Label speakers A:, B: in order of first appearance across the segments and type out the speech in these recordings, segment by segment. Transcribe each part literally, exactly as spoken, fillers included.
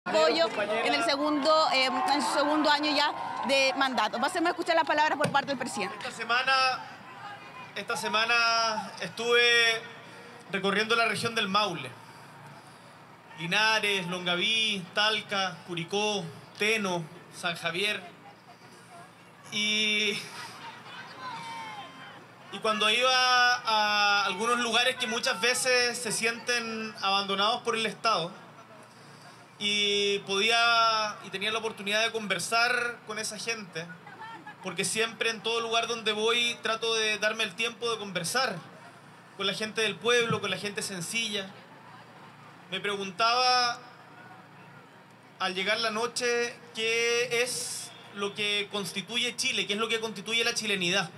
A: apoyo en el segundo, eh, en su segundo año ya de mandato. Pásenme a escuchar las palabras por parte del presidente.
B: Esta semana, esta semana estuve recorriendo la región del Maule. Linares, Longaví, Talca, Curicó, Teno, San Javier. Y, y cuando iba a algunos lugares que muchas veces se sienten abandonados por el Estado, y podía y tenía la oportunidad de conversar con esa gente, porque siempre en todo lugar donde voy trato de darme el tiempo de conversar con la gente del pueblo, con la gente sencilla. Me preguntaba al llegar la noche qué es lo que constituye Chile, qué es lo que constituye la chilenidad.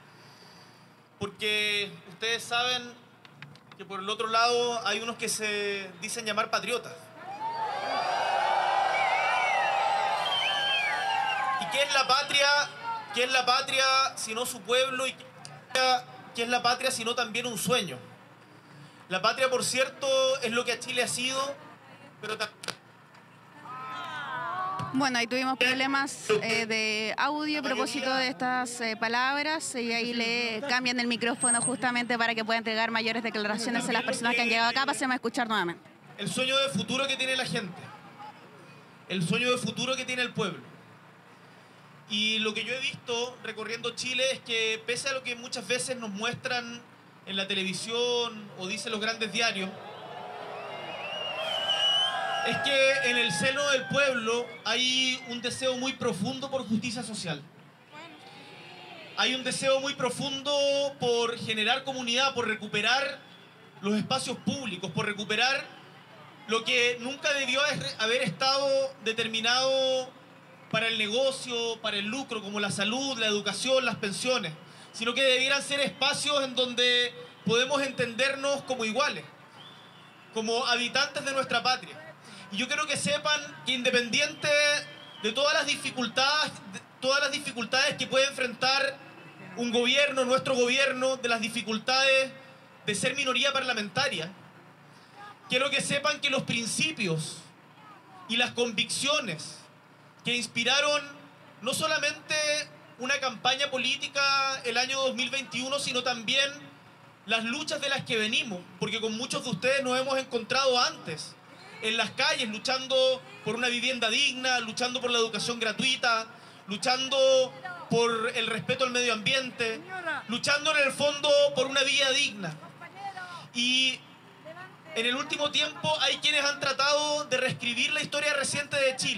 B: Porque ustedes saben que por el otro lado hay unos que se dicen llamar patriotas. ¿Y qué es la patria? ¿Qué es la patria sino su pueblo? ¿Y qué es la patria sino también un sueño? La patria, por cierto, es lo que a Chile ha sido, pero también...
A: Bueno, ahí tuvimos problemas eh, de audio a propósito de estas eh, palabras, y ahí le cambian el micrófono justamente para que pueda entregar mayores declaraciones a las personas que han llegado acá. Pasemos a escuchar nuevamente.
B: El sueño de futuro que tiene la gente, el sueño de futuro que tiene el pueblo. Y lo que yo he visto recorriendo Chile es que, pese a lo que muchas veces nos muestran en la televisión o dicen los grandes diarios, es que en el seno del pueblo hay un deseo muy profundo por justicia social. Hay un deseo muy profundo por generar comunidad, por recuperar los espacios públicos, por recuperar lo que nunca debió haber estado determinado para el negocio, para el lucro, como la salud, la educación, las pensiones, sino que debieran ser espacios en donde podemos entendernos como iguales, como habitantes de nuestra patria. Y yo quiero que sepan que, independiente de todas las dificultades, de todas las dificultades que puede enfrentar un gobierno, nuestro gobierno, de las dificultades de ser minoría parlamentaria, quiero que sepan que los principios y las convicciones que inspiraron no solamente una campaña política el año dos mil veintiuno, sino también las luchas de las que venimos, porque con muchos de ustedes nos hemos encontrado antes en las calles, luchando por una vivienda digna, luchando por la educación gratuita, luchando por el respeto al medio ambiente, luchando en el fondo por una vida digna. Y en el último tiempo hay quienes han tratado de reescribir la historia reciente de Chile.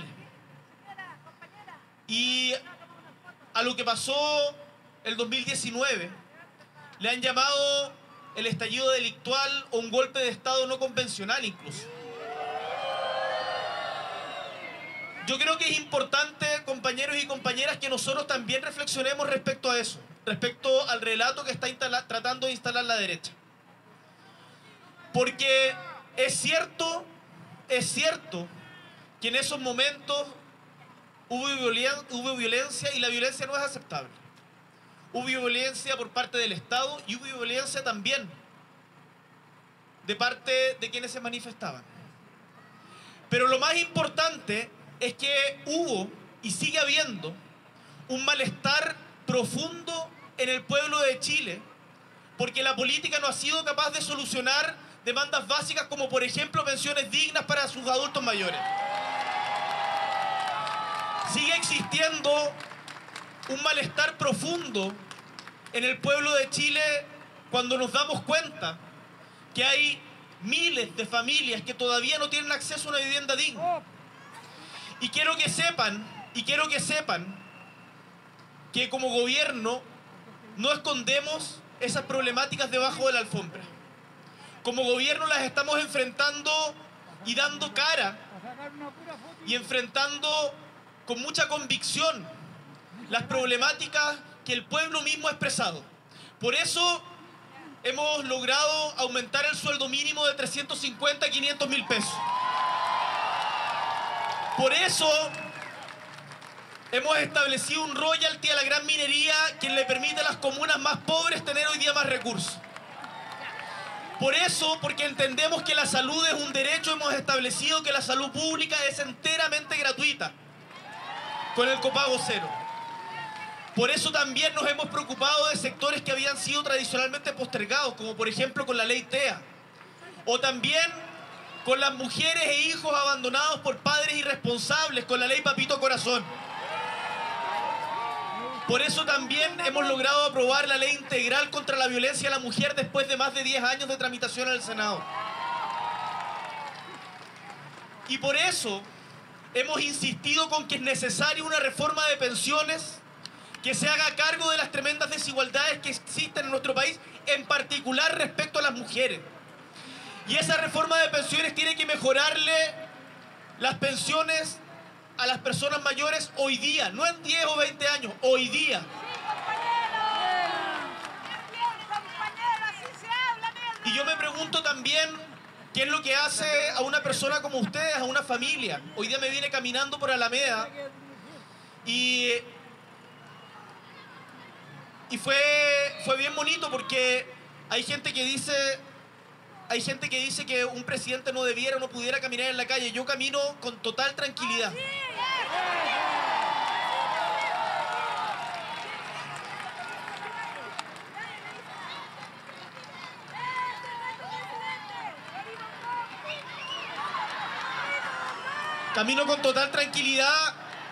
B: Y a lo que pasó el dos mil diecinueve le han llamado el estallido delictual o un golpe de Estado no convencional incluso. Yo creo que es importante, compañeros y compañeras, que nosotros también reflexionemos respecto a eso, respecto al relato que está tratando de instalar la derecha. Porque es cierto, es cierto que en esos momentos Hubo, violen hubo violencia, y la violencia no es aceptable. Hubo violencia por parte del Estado y hubo violencia también de parte de quienes se manifestaban. Pero lo más importante es que hubo y sigue habiendo un malestar profundo en el pueblo de Chile, porque la política no ha sido capaz de solucionar demandas básicas como, por ejemplo, pensiones dignas para sus adultos mayores. Sigue existiendo un malestar profundo en el pueblo de Chile cuando nos damos cuenta que hay miles de familias que todavía no tienen acceso a una vivienda digna. Y quiero que sepan, y quiero que sepan que como gobierno no escondemos esas problemáticas debajo de la alfombra. Como gobierno las estamos enfrentando y dando cara y enfrentando con mucha convicción las problemáticas que el pueblo mismo ha expresado. Por eso hemos logrado aumentar el sueldo mínimo de trescientos cincuenta a quinientos mil pesos. Por eso hemos establecido un royalty a la gran minería que le permite a las comunas más pobres tener hoy día más recursos. Por eso, porque entendemos que la salud es un derecho, hemos establecido que la salud pública es enteramente gratuita, con el copago cero. Por eso también nos hemos preocupado de sectores que habían sido tradicionalmente postergados, como por ejemplo con la ley TEA, o también con las mujeres e hijos abandonados por padres irresponsables, con la ley Papito Corazón. Por eso también hemos logrado aprobar la ley integral contra la violencia a la mujer después de más de diez años de tramitación en el Senado. Y por eso hemos insistido con que es necesaria una reforma de pensiones que se haga cargo de las tremendas desigualdades que existen en nuestro país, en particular respecto a las mujeres. Y esa reforma de pensiones tiene que mejorarle las pensiones a las personas mayores hoy día, no en diez o veinte años, hoy día. Y yo me pregunto también, ¿qué es lo que hace a una persona como ustedes, a una familia? Hoy día me viene caminando por Alameda y, y fue, fue bien bonito porque hay gente que dice... Hay gente que dice que un presidente no debiera o no pudiera caminar en la calle. Yo camino con total tranquilidad. Camino con total tranquilidad.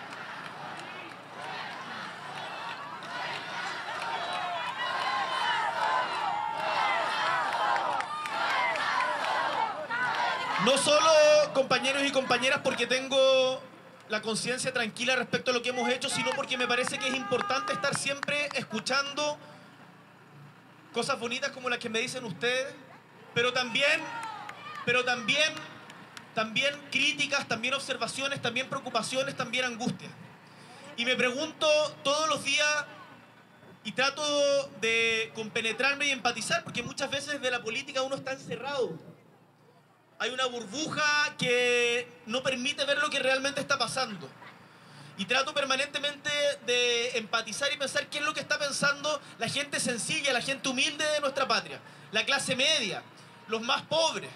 B: No solo, compañeros y compañeras, porque tengo la conciencia tranquila respecto a lo que hemos hecho, sino porque me parece que es importante estar siempre escuchando cosas bonitas como las que me dicen ustedes, pero también, pero también, también críticas, también observaciones, también preocupaciones, también angustias. Y me pregunto todos los días y trato de compenetrarme y empatizar, porque muchas veces de la política uno está encerrado. Hay una burbuja que no permite ver lo que realmente está pasando. Y trato permanentemente de empatizar y pensar qué es lo que está pensando la gente sencilla, la gente humilde de nuestra patria, la clase media, los más pobres.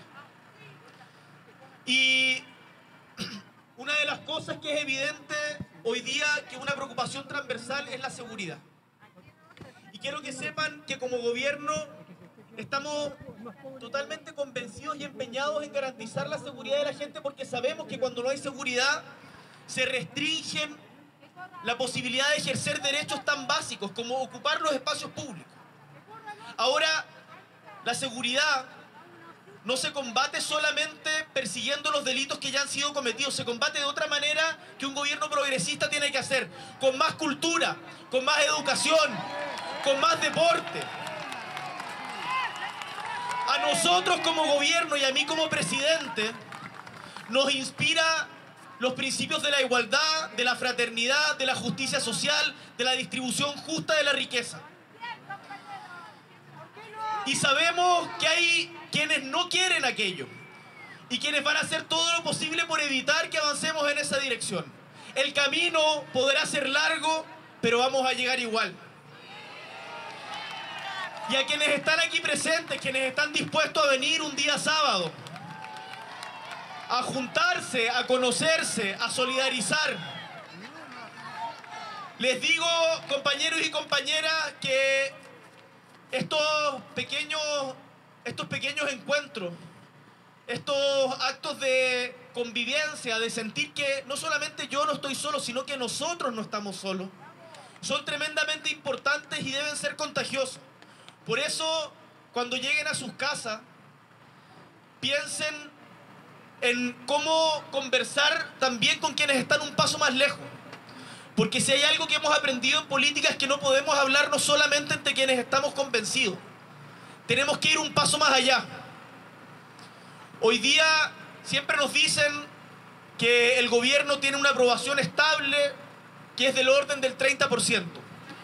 B: Y una de las cosas que es evidente hoy día, que una preocupación transversal, es la seguridad. Y quiero que sepan que como gobierno estamos totalmente convencidos y empeñados en garantizar la seguridad de la gente, porque sabemos que cuando no hay seguridad se restringen la posibilidad de ejercer derechos tan básicos como ocupar los espacios públicos. Ahora, la seguridad no se combate solamente persiguiendo los delitos que ya han sido cometidos, se combate de otra manera que un gobierno progresista tiene que hacer, con más cultura, con más educación, con más deporte. A nosotros como gobierno y a mí como presidente nos inspira los principios de la igualdad, de la fraternidad, de la justicia social, de la distribución justa de la riqueza. Y sabemos que hay quienes no quieren aquello y quienes van a hacer todo lo posible por evitar que avancemos en esa dirección. El camino podrá ser largo, pero vamos a llegar igual. Y a quienes están aquí presentes, quienes están dispuestos a venir un día sábado, a juntarse, a conocerse, a solidarizar, les digo, compañeros y compañeras, que estos pequeños, estos pequeños encuentros, estos actos de convivencia, de sentir que no solamente yo no estoy solo, sino que nosotros no estamos solos, son tremendamente importantes y deben ser contagiosos. Por eso, cuando lleguen a sus casas, piensen en cómo conversar también con quienes están un paso más lejos. Porque si hay algo que hemos aprendido en política es que no podemos hablarnos solamente entre quienes estamos convencidos. Tenemos que ir un paso más allá. Hoy día siempre nos dicen que el gobierno tiene una aprobación estable que es del orden del treinta por ciento.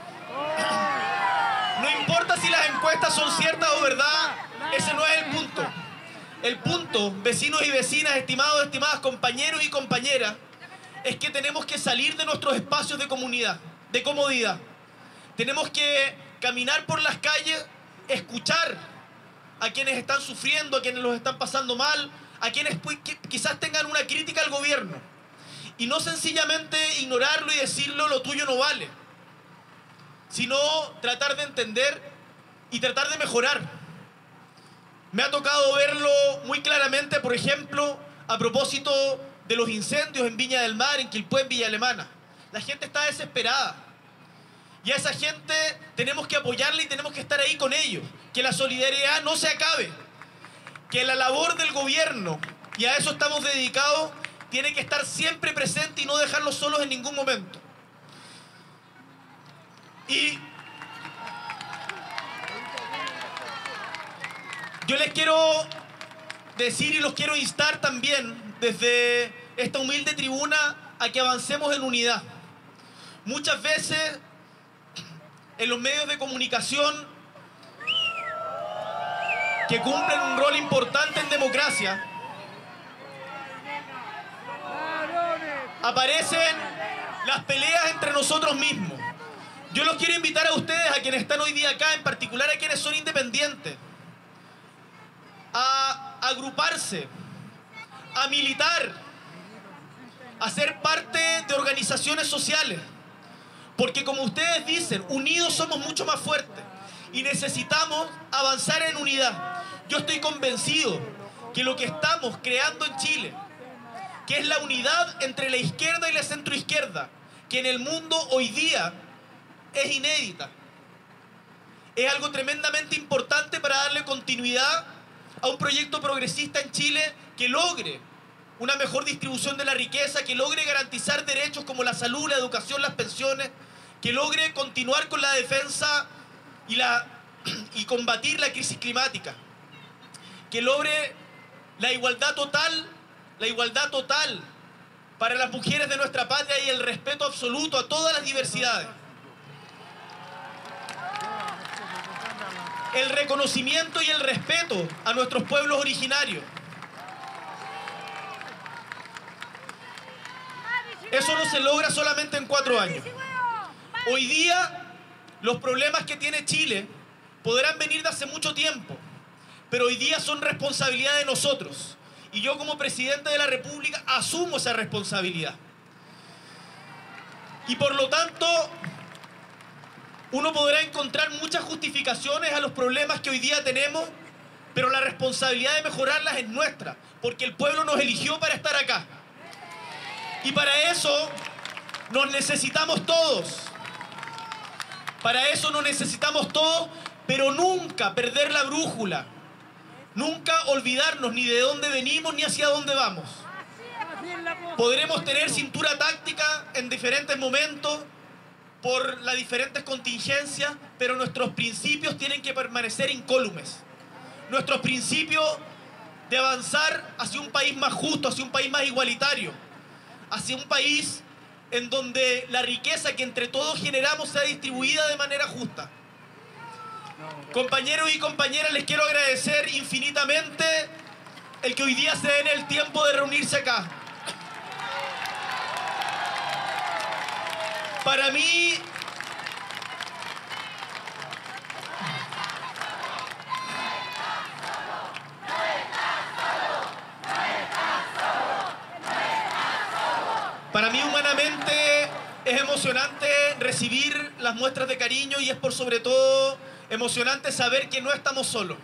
B: No importa si las encuestas son ciertas o verdad, ese no es el punto. El punto, vecinos y vecinas, estimados, estimadas, compañeros y compañeras, es que tenemos que salir de nuestros espacios de comunidad, de comodidad. Tenemos que caminar por las calles, escuchar, a quienes están sufriendo, a quienes los están pasando mal, a quienes quizás tengan una crítica al gobierno. Y no sencillamente ignorarlo y decirlo, lo tuyo no vale, sino tratar de entender y tratar de mejorar. Me ha tocado verlo muy claramente, por ejemplo, a propósito de los incendios en Viña del Mar, en Quilpué, en Villa Alemana. La gente está desesperada. Y a esa gente tenemos que apoyarla y tenemos que estar ahí con ellos. Que la solidaridad no se acabe. Que la labor del gobierno, y a eso estamos dedicados, tiene que estar siempre presente y no dejarlos solos en ningún momento. Y yo les quiero decir y los quiero instar también desde esta humilde tribuna a que avancemos en unidad. Muchas veces en los medios de comunicación que cumplen un rol importante en democracia, aparecen las peleas entre nosotros mismos. Yo los quiero invitar a ustedes, a quienes están hoy día acá, en particular a quienes son independientes, a agruparse, a militar, a ser parte de organizaciones sociales. Porque como ustedes dicen, unidos somos mucho más fuertes y necesitamos avanzar en unidad. Yo estoy convencido que lo que estamos creando en Chile, que es la unidad entre la izquierda y la centroizquierda, que en el mundo hoy día es inédita, es algo tremendamente importante para darle continuidad a un proyecto progresista en Chile que logre una mejor distribución de la riqueza, que logre garantizar derechos como la salud, la educación, las pensiones, que logre continuar con la defensa y, la, y combatir la crisis climática, que logre la igualdad total, la igualdad total para las mujeres de nuestra patria y el respeto absoluto a todas las diversidades. El reconocimiento y el respeto a nuestros pueblos originarios. Eso no se logra solamente en cuatro años. Hoy día, los problemas que tiene Chile podrán venir de hace mucho tiempo, pero hoy día son responsabilidad de nosotros. Y yo como presidente de la República asumo esa responsabilidad. Y por lo tanto, uno podrá encontrar muchas justificaciones a los problemas que hoy día tenemos, pero la responsabilidad de mejorarlas es nuestra, porque el pueblo nos eligió para estar acá. Y para eso nos necesitamos todos. Para eso nos necesitamos todos, pero nunca perder la brújula. Nunca olvidarnos ni de dónde venimos ni hacia dónde vamos. Podremos tener cintura táctica en diferentes momentos por las diferentes contingencias, pero nuestros principios tienen que permanecer incólumes. Nuestros principios de avanzar hacia un país más justo, hacia un país más igualitario, hacia un país en donde la riqueza que entre todos generamos sea distribuida de manera justa. Compañeros y compañeras, les quiero agradecer infinitamente el que hoy día se den el tiempo de reunirse acá. Para mí, para mí humanamente es emocionante recibir las muestras de cariño y es por sobre todo emocionante saber que no estamos solos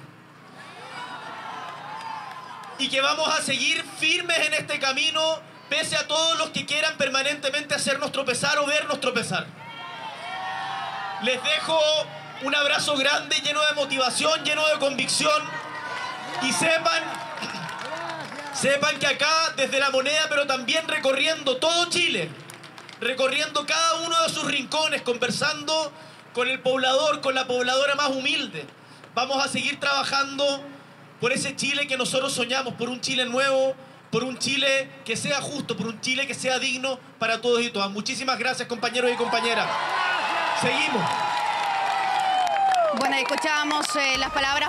B: y que vamos a seguir firmes en este camino pese a todos los que quieran permanentemente hacernos tropezar o vernos tropezar. Les dejo un abrazo grande, lleno de motivación, lleno de convicción y sepan, sepan que acá desde La Moneda, pero también recorriendo todo Chile, recorriendo cada uno de sus rincones, conversando con el poblador, con la pobladora más humilde. Vamos a seguir trabajando por ese Chile que nosotros soñamos, por un Chile nuevo, por un Chile que sea justo, por un Chile que sea digno para todos y todas. Muchísimas gracias, compañeros y compañeras. Seguimos.
A: Bueno, escuchábamos eh, las palabras